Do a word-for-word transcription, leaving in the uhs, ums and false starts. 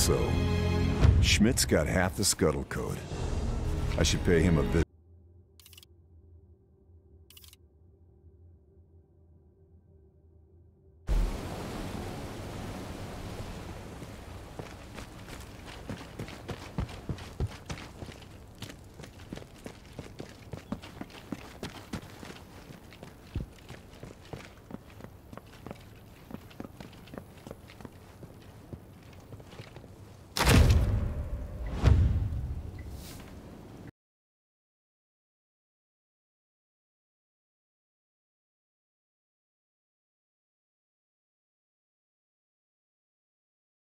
So, Schmidt's got half the scuttle code. I should pay him a visit.